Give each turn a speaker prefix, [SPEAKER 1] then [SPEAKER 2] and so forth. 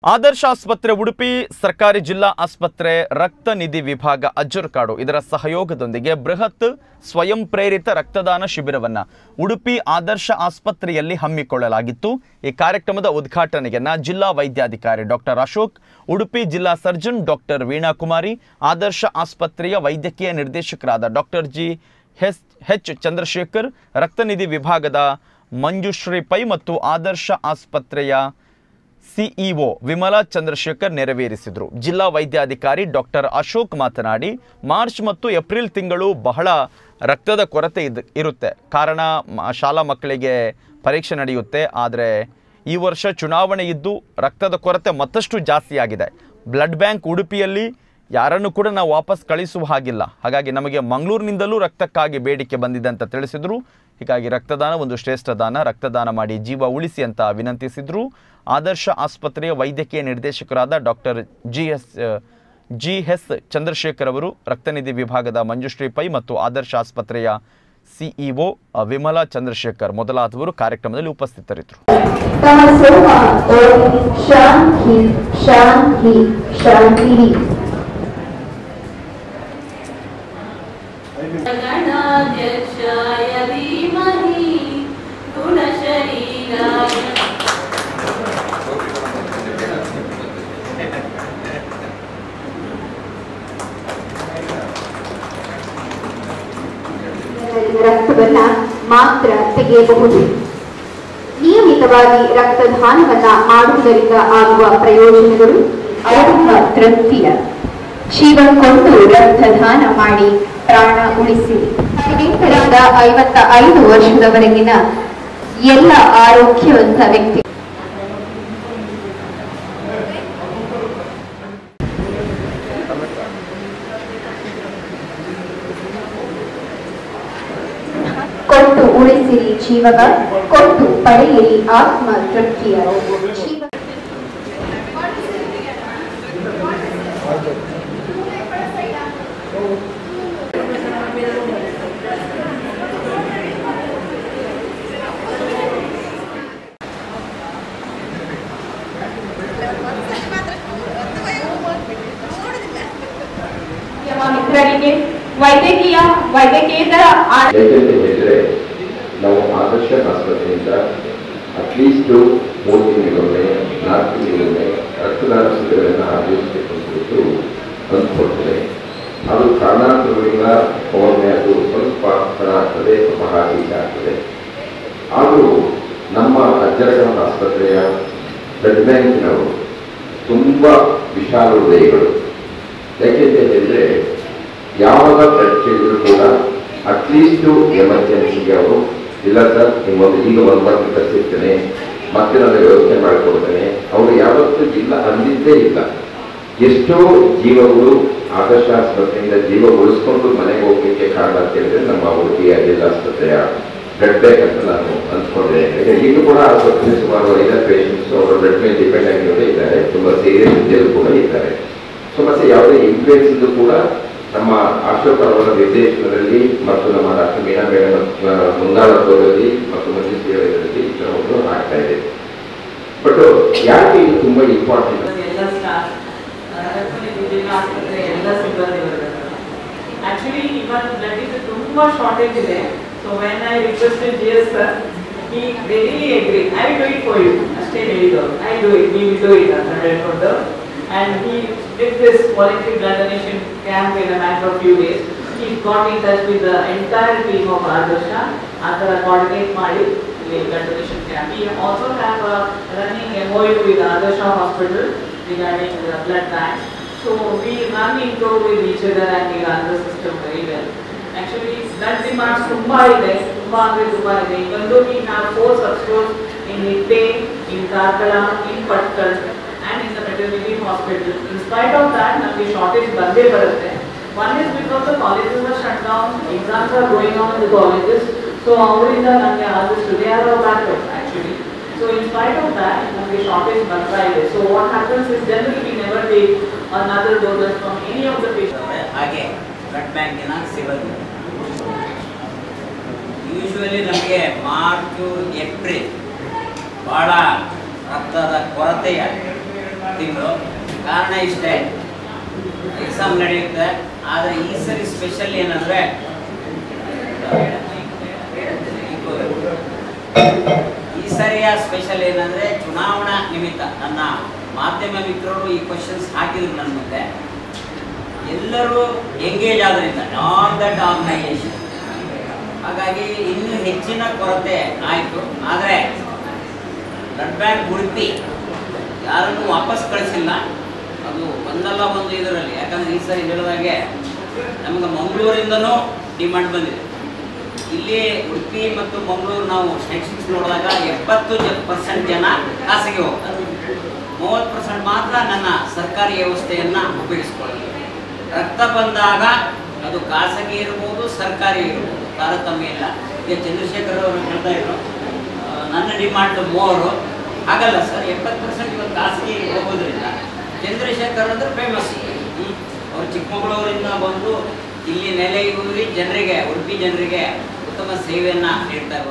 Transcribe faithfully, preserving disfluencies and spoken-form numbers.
[SPEAKER 1] ಆದರ್ಶ ಆಸ್ಪತ್ರೆ ಉಡುಪಿ ಸರ್ಕಾರಿ ಜಿಲ್ಲಾ ಆಸ್ಪತ್ರೆ ರಕ್ತ ನಿಧಿ ವಿಭಾಗ ಅಜ್ಜರಕಾಡು ಇದರ ಸಹಯೋಗದೊಂದಿಗೆ ಬೃಹತ್ ಸ್ವಯಂ ಪ್ರೇರಿತ ರಕ್ತದಾನ ಶಿಬಿರವನ್ನು ಉಡುಪಿ ಆದರ್ಶ ಆಸ್ಪತ್ರೆಯಲ್ಲಿ ಹಮ್ಮಿಕೊಳ್ಳಲಾಗಿತ್ತು। ಈ ಕಾರ್ಯಕ್ರಮದ ಉದ್ಘಾಟನೆಯನ್ನು ಜಿಲ್ಲಾ ವೈದ್ಯಾಧಿಕಾರಿ ಡಾಕ್ಟರ್ ಅಶೋಕ್, ಉಡುಪಿ ಜಿಲ್ಲಾ ಸರ್ಜನ್ ಡಾಕ್ಟರ್ ವೀಣಾ ಕುಮಾರಿ, ಆದರ್ಶ ಆಸ್ಪತ್ರೆಯ ವೈದ್ಯಕೀಯ ನಿರ್ದೇಶಕರಾದ doctor G S H Chandrashekar, ರಕ್ತನಿಧಿ ವಿಭಾಗದ ಮಂಜುಶ್ರೀ ಪೈ ಮತ್ತು ಆದರ್ಶ ಆಸ್ಪತ್ರೆಯ ಸಿಇಒ ವಿಮಲಾ ಚಂದ್ರಶೇಖರ್ ನೆರವೇರಿಸಿದರು। ಜಿಲ್ಲಾ ವೈದ್ಯಾಧಿಕಾರಿ ಡಾಕ್ಟರ್ ಅಶೋಕ್ ಮಾತನಾಡಿ, ಮಾರ್ಚ್ ಮತ್ತು ಏಪ್ರಿಲ್ ತಿಂಗಳು ಬಹಳ ರಕ್ತದ ಕೊರತೆ ಇರುತ್ತೆ, ಕಾರಣ ಶಾಲಾ ಮಕ್ಕಳಿಗೆ ಪರೀಕ್ಷೆ ನಡೆಯುತ್ತೆ। ಆದರೆ ಈ ವರ್ಷ ಚುನಾವಣೆ ಇದ್ದು ರಕ್ತದ ಕೊರತೆ ಮತ್ತಷ್ಟು ಜಾಸ್ತಿ ಆಗಿದೆ। ಬ್ಲಡ್ ಬ್ಯಾಂಕ್ ಉಡುಪಿಯಲ್ಲಿ ಯಾರನ್ನು ಕೂಡ ನಾವು ವಾಪಸ್ ಕಳಿಸುವ ಹಾಗಿಲ್ಲ, ಹಾಗಾಗಿ ನಮಗೆ ಮಂಗಳೂರಿನಿಂದಲೂ ರಕ್ತಕ್ಕಾಗಿ ಬೇಡಿಕೆ ಬಂದಿದೆ ಅಂತ ತಿಳಿಸಿದರು। ಹೀಗಾಗಿ ರಕ್ತದಾನ ಒಂದು ಶ್ರೇಷ್ಠ ದಾನ, ರಕ್ತದಾನ ಮಾಡಿ ಜೀವ ಉಳಿಸಿ ಅಂತ ವಿನಂತಿಸಿದರು। ಆದರ್ಶ ಆಸ್ಪತ್ರೆಯ ವೈದ್ಯಕೀಯ ನಿರ್ದೇಶಕರಾದ doctor G S G S Chandrashekar ಅವರು, ರಕ್ತನಿಧಿ ವಿಭಾಗದ ಮಂಜುಶ್ರೀ ಪೈ ಮತ್ತು ಆದರ್ಶ ಆಸ್ಪತ್ರೆಯ ಸಿಇಒ ವಿಮಲಾ ಚಂದ್ರಶೇಖರ್ ಮೊದಲಾದವರು ಕಾರ್ಯಕ್ರಮದಲ್ಲಿ ಉಪಸ್ಥಿತರಿದ್ದರು।
[SPEAKER 2] ರಕ್ತವನ್ನ ಮಾತ್ರ ತೆಗೆಯಬಹುದು। ನಿಯಮಿತವಾಗಿ ರಕ್ತದಾನವನ್ನ ಮಾಡುವುದರಿಂದ ಆಗುವ ಪ್ರಯೋಜನಗಳು ಆರಂಭ ತೃಪ್ತಿಯ ಜೀವ ಕೊಂಡು ರಕ್ತದಾನ ಮಾಡಿ ಪ್ರಾಣ ಉಳಿಸಿ ಹದಿನೆಂಟರಿಂದ ಐವತ್ತ ಐದು ವರ್ಷದವರೆಗಿನ ಎಲ್ಲ ಆರೋಗ್ಯವಂತ ವ್ಯಕ್ತಿ ಕೊಟ್ಟು ಉಳಿಸಿರಿ ಜೀವವ, ಕೊಟ್ಟು ಪಡೆಯಿರಿ ಆತ್ಮ ತೃಪ್ತಿಯ ಜೀವ।
[SPEAKER 3] ಮಿತ್ರರಿಗೆ ವೈದ್ಯಕೀಯ ವೈದ್ಯಕೇತರ
[SPEAKER 4] ಹೇಳಿದ್ರೆ ನಾವು ಆದರ್ಶ ಆಸ್ಪತ್ರೆಯಿಂದ ಅಟ್ಲೀಸ್ಟ್ ಮೂರು ತಿಂಗಳಿಗೊಮ್ಮೆ ನಾಲ್ಕು ತಿಂಗಳಿಗೊಮ್ಮೆ ರಕ್ತದಾನ ಶಿಬಿರಗಳನ್ನು ಆಯೋಜಿಸಬೇಕು ಅಂತ ಅಂದ್ಕೊಳ್ತೇವೆ। ಅದು ಕಾರಣಾಂತರಗಳಿಂದ ಒಮ್ಮೆ ಅದು ಸ್ವಲ್ಪ ತಡ ಆಗ್ತದೆ, ಸ್ವಲ್ಪ ಹಾಗೆ ಆಗ್ತದೆ। ಆದರೂ ನಮ್ಮ ಅಜ್ಜರಕಾಡು ಆಸ್ಪತ್ರೆಯ ಬ್ಲಡ್ ಬ್ಯಾಂಕಿನವರು ತುಂಬ ವಿಶಾಲ ಹೃದಯಗಳು। ಯಾಕೆಂತ ಹೇಳಿದರೆ ಯಾವಾಗ ಬ್ಲಡ್ ಕೇಳಿದ್ರು ಕೂಡ ಅಟ್ಲೀಸ್ಟು ಎಮರ್ಜೆನ್ಸಿಗೆ ಅವರು ಇಲ್ಲ ಸರ್ ನಿಮ್ಮೊಂದು ಈಗ ಒಂದು ಬಾಕಿ ಕಳಿಸಿರ್ತೇನೆ, ಮತ್ತೆ ನನ್ನ ವ್ಯವಸ್ಥೆ ಮಾಡಿಕೊಡ್ತೇನೆ, ಅವರು ಯಾವತ್ತೂ ಇಲ್ಲ ಅಂದಿದ್ದೇ ಇಲ್ಲ। ಎಷ್ಟೋ ಜೀವಗಳು ಆದರ್ಶ ಆಸ್ಪತ್ರೆಯಿಂದ ಜೀವ ಉಳಿಸ್ಕೊಂಡು ಮನೆಗೆ ಹೋಗ್ಲಿಕ್ಕೆ ಕಾರಣ ಅಂತ ಹೇಳಿದ್ರೆ ನಮ್ಮ ಉಡುಪಿಯ ಜಿಲ್ಲಾ ಆಸ್ಪತ್ರೆಯ ಬ್ಲಡ್ ಬ್ಯಾಂಕ್ ಅಂತ ನಾನು ಅಂದ್ಕೊಂಡಿದ್ದೇನೆ। ಈಗ ಕೂಡ ಆಸ್ಪತ್ರೆ ಸುಮಾರು ಐದಾರು ಪೇಷಂಟ್ಸ್ ಅವರ ಬ್ಲಡ್ ಮೇಲೆ ಡಿಪೆಂಡ್ ಆಗಿರೋದೇ ಇದ್ದಾರೆ, ತುಂಬ ಸೀರಿಯಸ್ ಇದ್ದರೂ ಕೂಡ ಇದ್ದಾರೆ। ಸೊ ಮತ್ತೆ ಯಾವುದೇ ಇನ್ಫ್ಲೂಯೆನ್ಸ್ ಇದ್ದು ಕೂಡ ನಮ್ಮ ಅಶೋಕ್ ಅವರ ನಿರ್ದೇಶನದಲ್ಲಿ ಮತ್ತು ನಮ್ಮ ಡಾಕ್ಟರ್ ಮೀನಾ ಮೇಡಮ್ ಮುಂದಾಳತ್ವದಲ್ಲಿ ಮತ್ತು ಮಂಜುಶ್ರೀಯಲ್ಲಿ ಈ ಥರವನ್ನು ಆಗ್ತಾ ಇದೆ। ಬಟ್ ಯಾಕೆ ಇದು ತುಂಬ ಇಂಪಾರ್ಟೆಂಟ್?
[SPEAKER 5] ಎಲ್ಲ ಸ್ಟಾಫ್ ಆಸ್ಪತ್ರೆ ಎಲ್ಲ ಸಿಬ್ಬಂದಿ ಆಕ್ಚುಲಿ ಇವಾಗ ಬ್ಲಡ್ ಇದು ತುಂಬ ಶಾರ್ಟೇಜ್ ಇದೆ। So when I requested G S sir, he very agree, I do it for you ಅಷ್ಟೇ ಹೇಳಿದವರು, I do it we will do it ಅಂತ ಹೇಳ್ಕೊಂಡು, and he did this voluntary blood donation camp in a matter of few days. He got in touch with the entire team of Aadarsha after coordinate ಮಾಡಿ the blood donation camp. He also have a running M O U with Aadarsha Hospital regarding the blood bank. So we run into with each other and we run the system very well. Actually blood demand ತುಂಬಾ ಇದೆ, ತುಂಬಾ ಅಂದ್ರೆ ತುಂಬಾ ಇದೆ. Even though we have four substores in Nitte, in Karkala, in Patkal and in the maternity hospital. In spite of that, namge shortage bande barutte. One is because the colleges are shut down, exams are going on in the colleges, so avrinda namge all today are our backup actually. So in spite of that, namge shortage barta ide. So what happens is generally we never take another donor from any of the patients.
[SPEAKER 6] Hage blood bank ina ಸಿಗುತ್ತೆ. Usually ನಮಗೆ March April ಬಹಳ ರಕ್ತದ ಕೊರತೆಯ ತಿಂಗಳು. ಕಾರಣ ಇಷ್ಟೇ, exam ನಡೆಯುತ್ತೆ. ಆದರೆ ಈ ಸರಿ ಸ್ಪೆಷಲ್ ಏನಂದರೆ ಈ ಸರಿಯ ಸ್ಪೆಷಲ್ ಏನಂದರೆ ಚುನಾವಣಾ ನಿಮಿತ್ತ ನನ್ನ ಮಾಧ್ಯಮ ಮಿತ್ರರು ಈ ಕ್ವಶನ್ಸ್ ಹಾಕಿದ್ರು ನನ್ನ ಮುಂದೆ. ಎಲ್ಲರೂ ಎಂಗೇಜ್ ಆದ್ರಿಂದ ಆನ್ ದಟ್ ಆರ್ಗನೈಸೇಷನ್, ಹಾಗಾಗಿ ಇನ್ನೂ ಹೆಚ್ಚಿನ ಕೊರತೆ ಆಯಿತು. ಆದರೆ ಬ್ಲಡ್ ಬ್ಯಾಂಕ್ ಉಡುಪಿ ಯಾರನ್ನು ವಾಪಸ್ ಕಳಿಸಿಲ್ಲ. ಅದು ಒಂದಲ್ಲ ಒಂದು ಇದರಲ್ಲಿ, ಯಾಕಂದರೆ ಈ ಸರಿ ಹೇಳಿದಾಗೆ ನಮಗೆ ಮಂಗಳೂರಿಂದನೂ ಡಿಮಾಂಡ್ ಬಂದಿದೆ. ಇಲ್ಲಿ ಉಡುಪಿ ಮತ್ತು ಮಂಗಳೂರು ನಾವು ಸ್ಟ್ಯಾಟಿಸ್ಟಿಕ್ಸ್ ನೋಡಿದಾಗ ಎಪ್ಪತ್ತು ಪರ್ಸೆಂಟ್ ಜನ ಖಾಸಗಿ ಹೋಗ್ತಾರೆ, ಮೂವತ್ತು ಪರ್ಸೆಂಟ್ ಮಾತ್ರ ನನ್ನ ಸರ್ಕಾರಿ ವ್ಯವಸ್ಥೆಯನ್ನು ಉಪಯೋಗಿಸ್ಕೊಳ್ಳಿ. ರಕ್ತ ಬಂದಾಗ ಅದು ಖಾಸಗಿ ಇರ್ಬೋದು, ಸರ್ಕಾರಿ ಇರ್ಬೋದು, ತಾರತಮ್ಯ ಇಲ್ಲ. ಈಗ ಚಂದ್ರಶೇಖರ್ ಅವರು ಹೇಳ್ತಾ ಇದ್ರು ನನ್ನ ಡಿಮಾಂಡ್ ಮೂವರು, ಹಾಗಲ್ಲ ಸರ್, ಎಪ್ಪತ್ತು ಪರ್ಸೆಂಟ್ ಇವತ್ತು ಖಾಸಗಿ ಹೋಗೋದ್ರಿಂದ ಚಂದ್ರಶೇಖರ್ ಅಂದರೆ ಫೇಮಸ್. ಅವರು ಚಿಕ್ಕಮಗಳೂರಿಂದ ಬಂದು ಇಲ್ಲಿ ನೆಲೆಯೂರಿ ಜನರಿಗೆ, ಉಡುಪಿ ಜನರಿಗೆ ಉತ್ತಮ ಸೇವೆಯನ್ನು ನೀಡ್ತಾ ಇದ್ದಾರೆ.